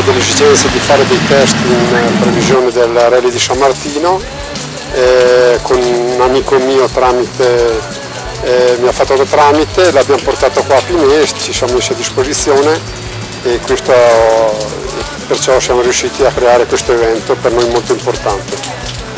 dell'esigenza di fare dei test in previsione del Rally di San Martino, con un amico mio mi ha fatto da tramite, l'abbiamo portato qua a Pinè, ci siamo messi a disposizione e perciò siamo riusciti a creare questo evento per noi molto importante.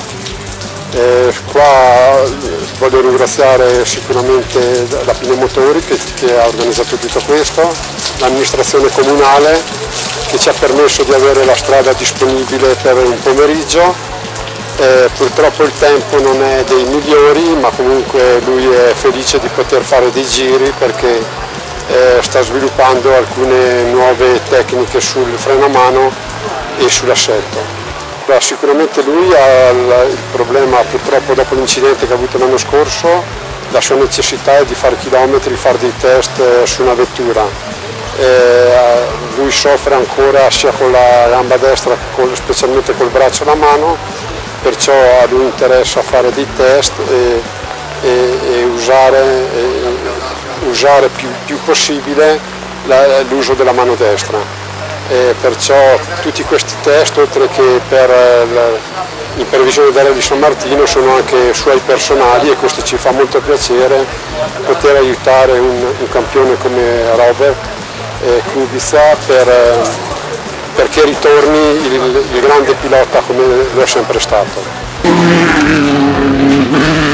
Qua voglio ringraziare sicuramente la Pinè Motori che ha organizzato tutto questo, l'amministrazione comunale che ci ha permesso di avere la strada disponibile per un pomeriggio. Purtroppo il tempo non è dei migliori, ma comunque lui è felice di poter fare dei giri perché sta sviluppando alcune nuove tecniche sul freno a mano e sull'assetto. Sicuramente lui ha il problema, purtroppo dopo l'incidente che ha avuto l'anno scorso, la sua necessità è di fare chilometri, fare dei test su una vettura. Lui soffre ancora sia con la gamba destra che specialmente col braccio e la mano, perciò a lui interessa fare dei test e usare più possibile l'uso della mano destra. Perciò tutti questi test, oltre che in previsione dell'Area di San Martino, sono anche suoi personali e questo ci fa molto piacere poter aiutare un campione come Robert Kubica perché ritorni il grande pilota come lo è sempre stato.